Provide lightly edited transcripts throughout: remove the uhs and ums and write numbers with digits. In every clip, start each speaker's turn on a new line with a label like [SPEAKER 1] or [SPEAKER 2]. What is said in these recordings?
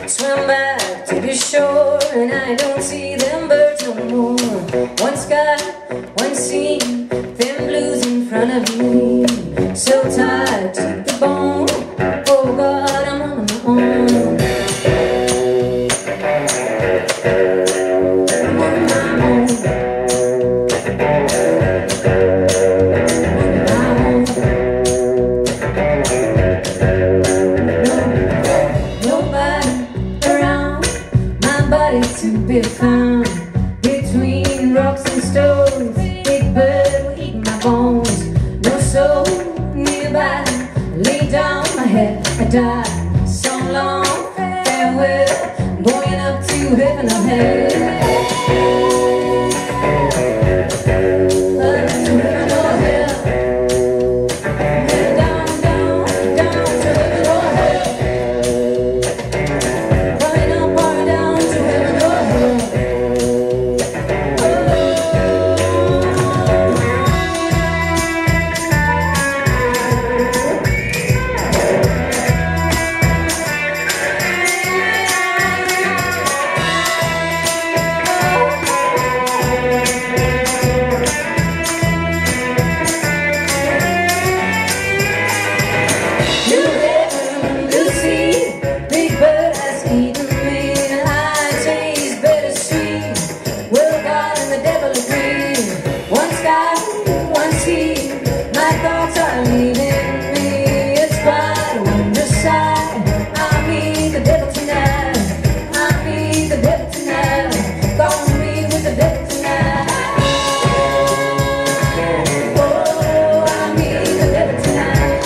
[SPEAKER 1] Swim back to the shore and I don't see them birds no more. One sky, one sea, them blues in front of me. So tired to the bone, oh God, I'm on my own. I'm on my own. To be found between rocks and stones. Big bird will eat my bones. No soul nearby. Lay down my head, I die. So long, farewell. Going up to heaven or hell. My thoughts are leaving me. It's quite a wonder sight. I meet the devil tonight. I meet the devil tonight. Gonna be with the devil tonight. Oh, I meet the devil tonight.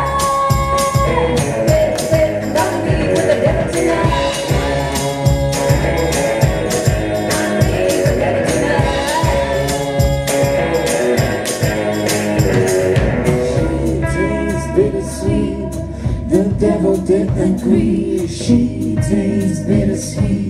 [SPEAKER 1] Gonna be with the devil tonight.
[SPEAKER 2] Bittersweet, the devil did agree. She tastes bittersweet.